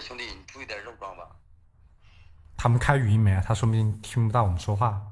兄弟，你注意点肉装吧。 他们开语音没啊？他说不定听不到我们说话。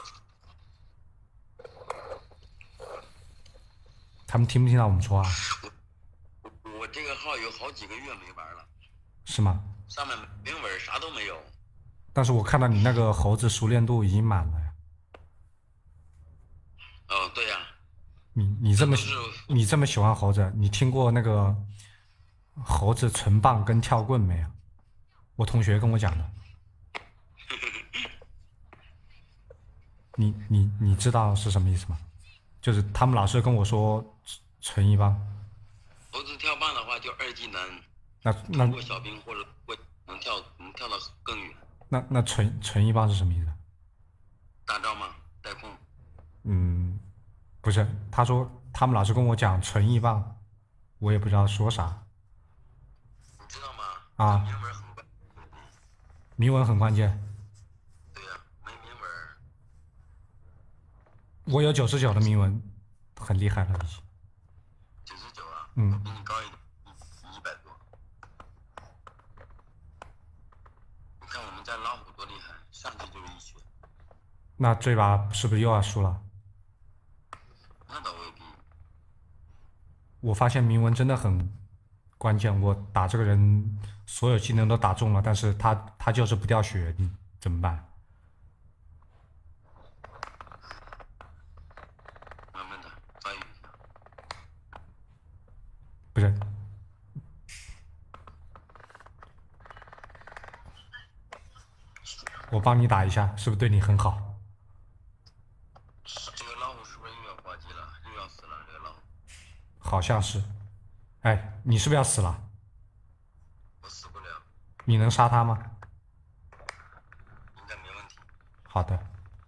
他们听不听到我们说话？ 我这个号有好几个月没玩了， 是吗？ 上面没文，啥都没有。 但是我看到你那个猴子熟练度已经满了呀。 哦，对呀、 你这么这都是你这么喜欢猴子，你听过那个猴子存棒跟跳棍没有？我同学跟我讲的。你知道是什么意思吗？就是他们老师跟我说存一棒。 猴子跳棒的话，就二技能， 那那通过小兵或者过能跳到更远。 那存一棒是什么意思？ 大招吗？带空。 嗯，不是，他说他们老师跟我讲存一棒，我也不知道说啥你知道吗？这啊。 铭文很关。 铭文很关键。 对呀、没铭文， 我有99的铭文，很厉害了已经。 99啊，我嗯， 比你高一点，100多。你看我们家老虎多厉害，上去就是一血。 那这把是不是又要输了？ 那倒未必。 我发现铭文真的很关键，我打这个人所有技能都打中了，但是他就是不掉血，你怎么办？ 慢慢的发育一下。 不是，我帮你打一下，是不是对你很好？ 这个老虎是不是又要挂机了？又要死了？这个老虎， 好像是。哎，你是不是要死了？ 我死不了， 你能杀他吗？ 应该没问题。 好的，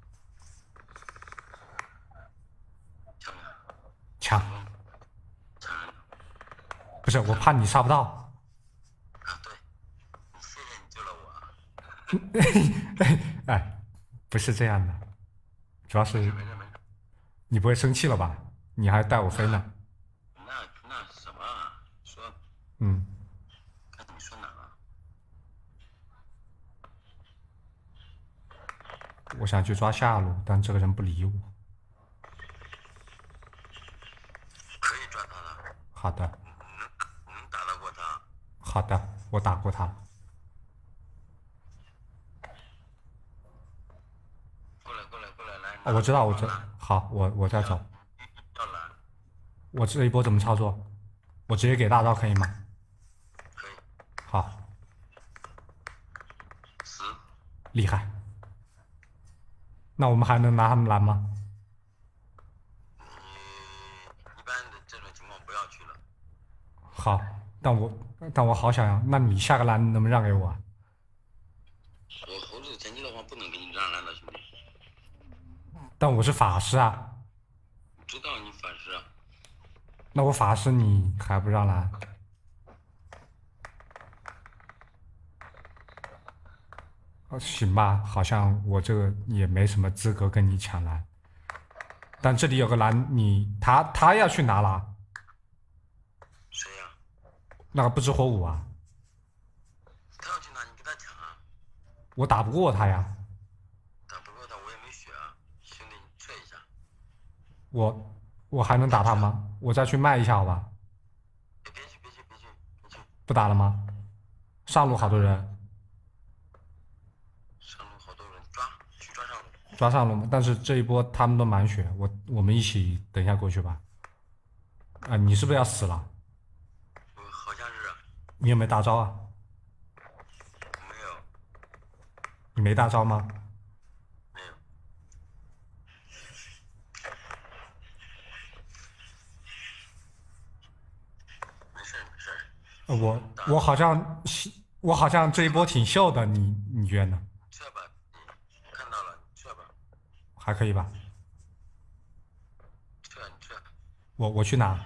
抢呀， 抢。 抢人不是，我怕你杀不到。 啊！对，你谢谢你救了我啊。 哎，不是这样的，主要是没事。 你不会生气了吧？你还带我飞呢。 那什么啊？说， 嗯， 看你说哪了？ 我想去抓下路，但这个人不理我。 可以抓他的， 好的， 能打得过他。 好的，我打过他了。 过来，来， 哦，我知道， 拿好，我再走。 要蓝， 我这一波怎么操作？我直接给大招可以吗？ 可以好， 死。 厉害。那我们还能拿他们蓝吗？ 你一般的这种情况不要去了。 好，但我好想要。那你下个蓝能不能让给我啊？ 我猴子前期的话不能给你让蓝的，兄弟。 但我是法师啊。 知道你反噬啊。 那我法师你还不让蓝？行吧，好像我这个也没什么资格跟你抢蓝。但这里有个蓝，他要去拿了， 谁呀、 那个不知火舞啊， 他要去哪？你跟他抢啊！ 我打不过他呀。 打不过他，我也没血啊。兄弟，你撤一下。 我还能打他吗？我再去卖一下好吧？ 别去。 不打了吗？上路好多人。 上路好多人抓，去抓上路。 抓上路吗？但是这一波他们都满血，我们一起等一下过去吧。啊、你是不是要死了？ 好像是啊。 你有没有大招啊？ 没有。 你没大招吗？ 没有。没事。 我好像这一波挺秀的，你觉得呢？ 撤吧，你看到了，你撤吧。 还可以吧？ 你撤。 我去哪？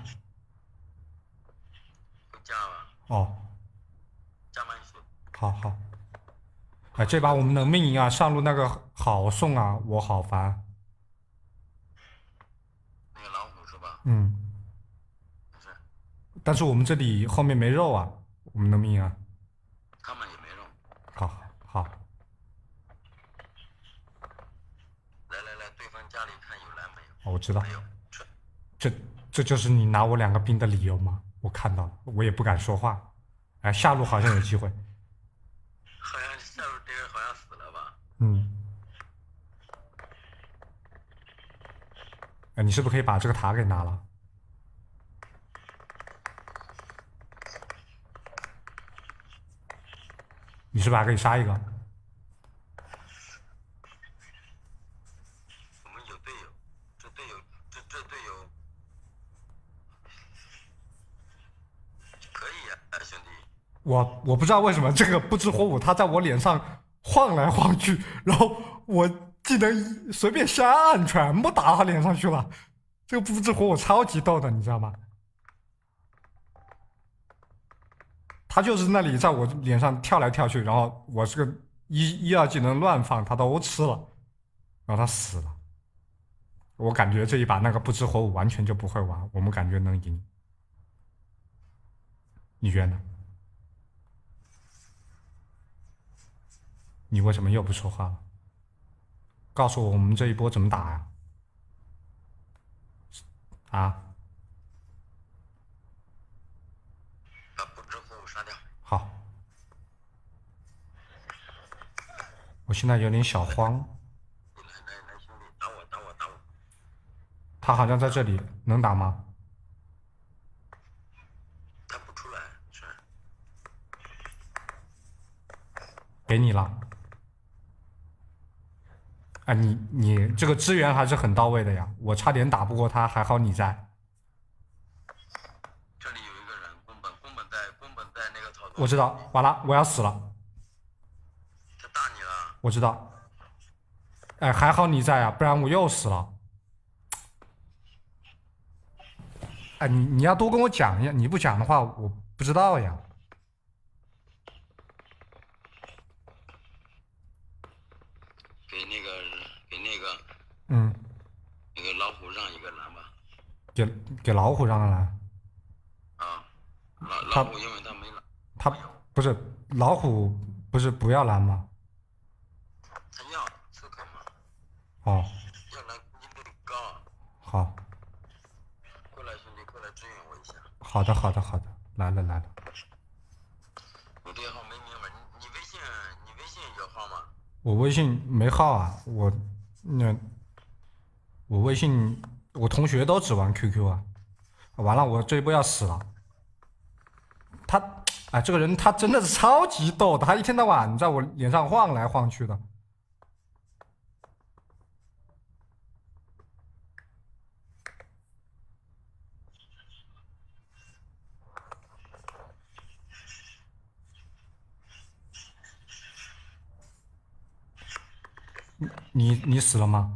回家吧， 哦， 加满血。 好。哎，这把我们能命赢啊！上路那个好送啊，我好烦。 那个老虎是吧？ 嗯， 没事。 但是我们这里后面没肉啊，我们能命赢啊。 他家里看有蓝没有？ 哦，我知道， 没有， 这就是你拿我2个兵的理由吗？我看到了，我也不敢说话。哎，下路好像有机会。 好像下路这个好像死了吧？ 嗯。哎，你是不是可以把这个塔给拿了？你是不是还可以杀一个？ 我们有队友，这队友可以呀、兄弟。 我不知道为什么这个不知火舞他在我脸上晃来晃去，然后我技能随便瞎按，全部打他脸上去了。这个不知火舞超级逗的，你知道吗？他就是那里在我脸上跳来跳去，然后我这个一二技能乱放，他都吃了，然后他死了。我感觉这一把那个不知火舞完全就不会玩，我们感觉能赢。你觉得呢？你为什么又不说话了？告诉我们这一波怎么打呀？啊？ 把不知火舞杀掉。 好。我现在有点小慌。 来，兄弟，打我！ 他好像在这里，能打吗？ 他不出来，是。 给你了。哎，你这个支援还是很到位的呀，我差点打不过他，还好你在。 这里有一个人，宫本在那个草垛。 我知道，完了，我要死了。 他打你了。 我知道。哎，还好你在啊，不然我又死了。哎，你要多跟我讲呀，你不讲的话，我不知道呀。 那个老虎让一个蓝吧。 给老虎让个蓝。 啊，老虎因为他没蓝。 他不是老虎，不是不要蓝吗？ 他要刺客嘛。 哦。 要蓝攻击率高。 好。 过来，兄弟，过来支援我一下。 好的，来了。 我这号没明白，你微信有号吗？ 我微信没号啊，我微信我同学都只玩 QQ 啊。完了，我这一波要死了。哎，这个人他真的是超级逗，他一天到晚在我脸上晃来晃去的。你死了吗？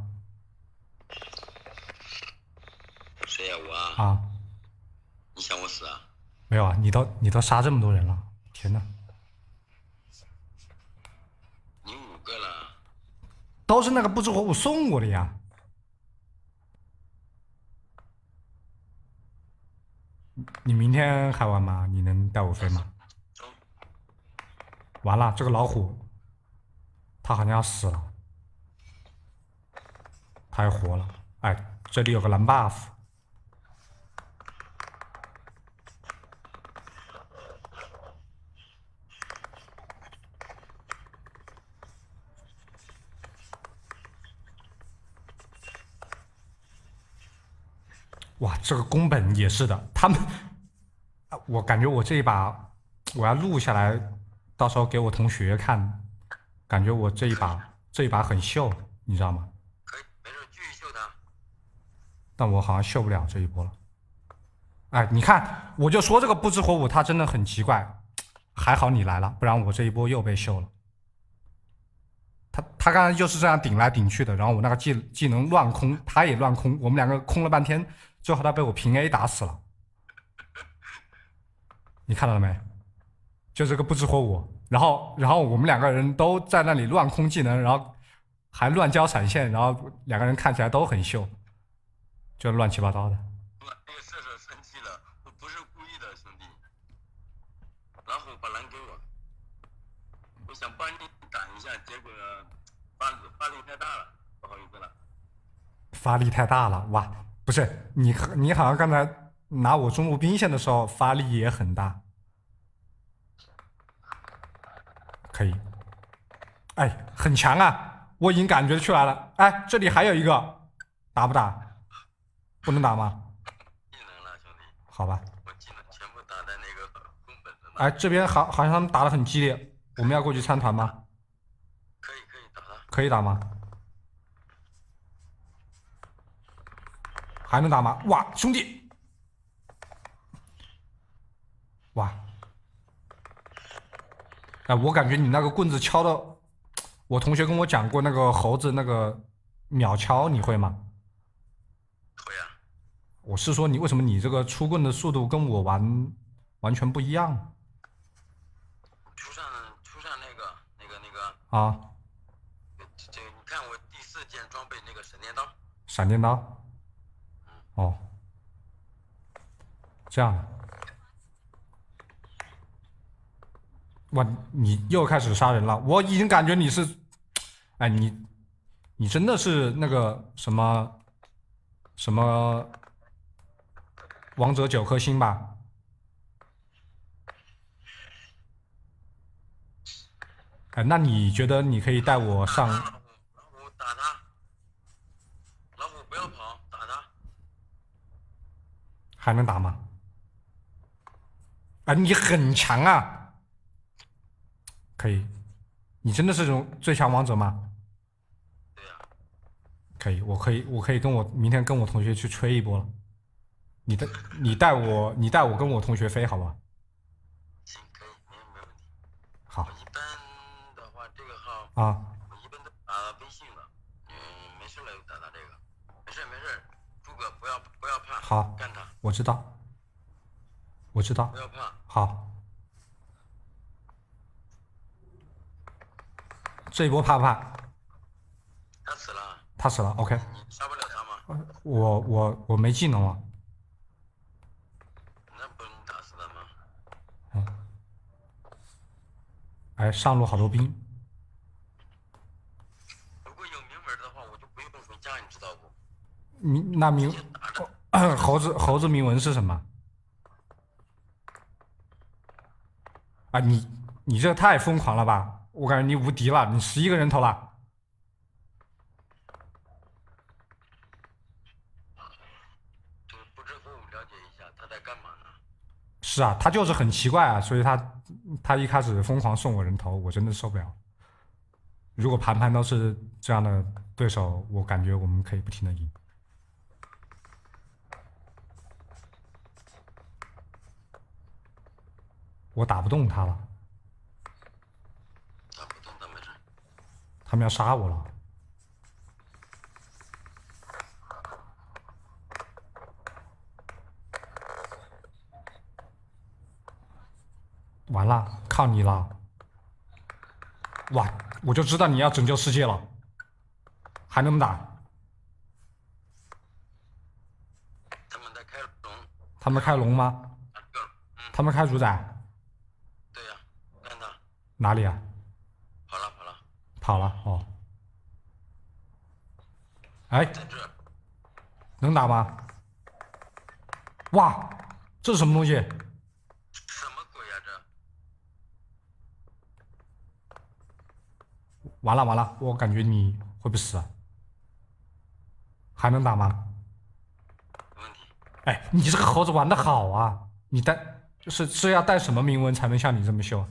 谁呀？我啊。 啊。 你想我死啊？ 没有啊，你都杀这么多人了，天哪！ 你5个了。 都是那个不知火舞送我的呀。你明天还玩吗？你能带我飞吗？完了，这个老虎，他好像要死了。他还活了。哎，这里有个蓝 buff。哇，这个宫本也是的，他们，我感觉我这一把我要录下来，到时候给我同学看，感觉我这一把很秀，你知道吗？ 可以，没事，继续秀他。 但我好像秀不了这一波了。哎，你看，我就说这个不知火舞他真的很奇怪，还好你来了，不然我这一波又被秀了。他刚才就是这样顶来顶去的，然后我那个技能乱空，他也乱空，我们2个空了半天，最后他被我平 A 打死了。你看到了没？就这个不知火舞，然后我们2个人都在那里乱空技能，然后还乱交闪现，然后2个人看起来都很秀，就乱七八糟的。 那个射手生气了，我不是故意的，兄弟。老虎把蓝给我，我想帮你挡一下，结果发力太大了，不好意思了。 发力太大了，哇！不是你好像刚才拿我中路兵线的时候发力也很大，可以，哎，很强啊，我已经感觉出来了。哎，这里还有一个，打不打？不能打吗？ 技能了，兄弟。 好吧。 我技能全部打在那个宫本的。 哎，这边好像他们打得很激烈，我们要过去参团吗？ 可以打他。 可以打吗？还能打吗？哇，兄弟！哇！哎，我感觉你那个棍子敲的，我同学跟我讲过那个猴子那个秒敲，你会吗？ 会啊。 我是说你为什么你这个出棍的速度跟我完全不一样？ 出上那个啊！ 这你看我第4件装备那个闪电刀。 闪电刀。哦，这样。哇，你又开始杀人了！我已经感觉你是，哎，你真的是那个什么王者9颗星吧？哎，那你觉得你可以带我上？ 老虎打他，老虎不要跑，打他。 还能打吗？啊，你很强啊！可以，你真的是这种最强王者吗？ 对呀。 可以，我可以明天跟我同学去吹一波了。你带我跟我同学飞好吧？ 行，可以，没问题。 好。 我一般的话，这个号啊。 我一般都打微信了。没事了就打这个。没事，诸葛不要怕。 好。 干他。 我知道。 不要怕。 好。这一波怕不怕？ 他死了。 他死了 ，OK。 你杀不了他吗？ 我没技能了。 那不能打死他吗？ 嗯。哎，上路好多兵。 如果有铭文的话，我就不用回家，你知道不？ 猴子铭文是什么？啊，你这太疯狂了吧！我感觉你无敌了，你11个人头了。 这个不知和我们了解一下他在干嘛呢？ 是啊，他就是很奇怪啊，所以他一开始疯狂送我人头，我真的受不了。如果盘都是这样的对手，我感觉我们可以不停的赢。我打不动他了。 打不动他没事。 他们要杀我了。完了，靠你了！哇，我就知道你要拯救世界了。还能打？ 他们在开龙。 他们开龙吗？他们开主宰。 对呀，干他。 哪里啊？ 跑了。 哦。哎，能打吗？哇，这是什么东西？ 什么鬼呀这？ 完了，我感觉你会不死啊。还能打吗？ 没问题。 哎，你这个猴子玩的好啊！你是要带什么铭文才能像你这么秀？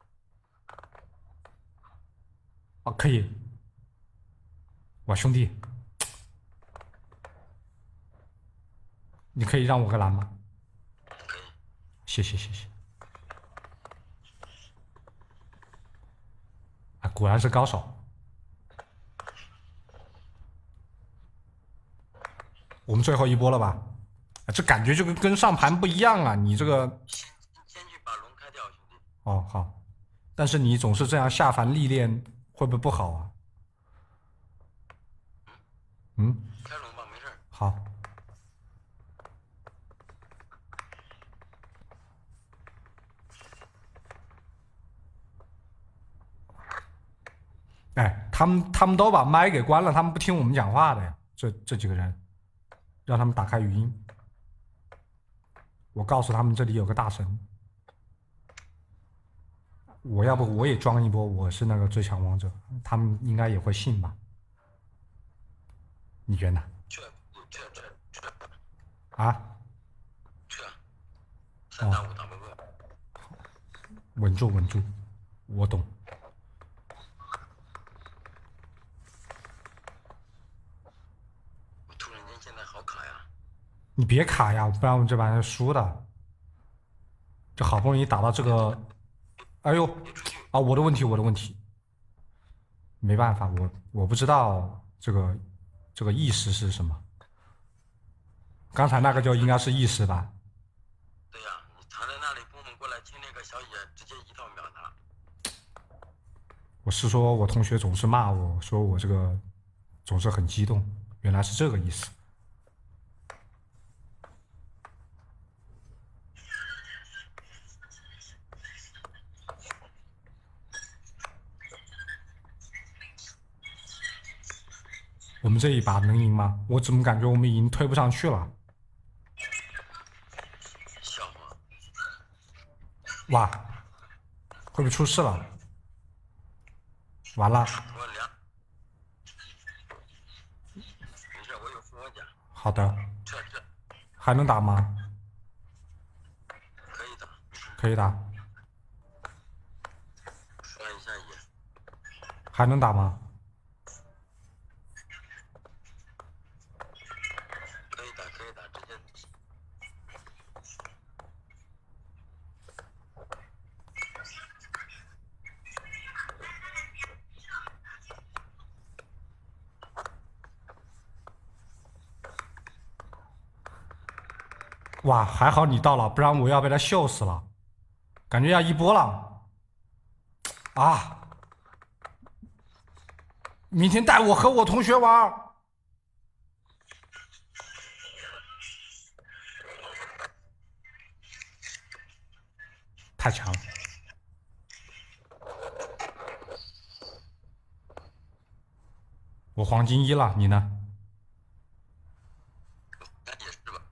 哦，可以。哇，兄弟，你可以让我个蓝吗？ 可以。 谢谢。啊，果然是高手。我们最后一波了吧？这感觉就跟上盘不一样啊！你这个先去把龙开掉，兄弟。 哦，好。但是你总是这样下凡历练，会不会不好啊？ 开龙吧，没事。 好。哎，他们都把麦给关了，他们不听我们讲话的呀， 这几个人，让他们打开语音。我告诉他们这里有个大神，要不我也装一波，我是那个最强王者，他们应该也会信吧？你觉得呢？ 去， 啊？ 去，3打5打不过。 稳住，稳住，我懂。 我突然间现在好卡呀！ 你别卡呀，不然我们这盘输的。这好不容易打到这个，哎呦，啊，我的问题，我的问题。没办法，我不知道这个意识是什么。刚才那个就应该是意识吧？ 对呀，你藏在那里，波们过来听那个小野，直接一套秒他。 我是说我同学总是骂我说我这个总是很激动，原来是这个意思。我们这一把能赢吗？我怎么感觉我们已经推不上去了？ 笑话！ 哇，会不会出事了？完了！ 我凉。没事，我有复活甲。 好的。 这还能打吗？ 可以打。 可以打。 刷一下野。 还能打吗？ 可以打，直接。 哇，还好你到了，不然我要被他秀死了，感觉要一波了。啊！明天带我和我同学玩。太强了！我黄金1了，你呢？ 那也是吧。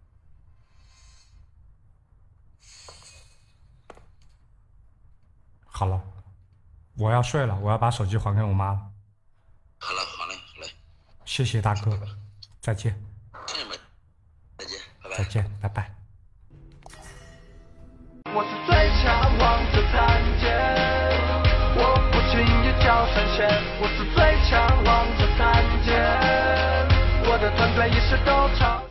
好了，我要睡了，我要把手机还给我妈了。 好了，好嘞，好嘞。 谢谢大哥，再见。 再见，拜拜。 再见，拜拜。 我是最强王者参见，我不轻易叫闪现。我是最强王者参见，我的团队一时都超。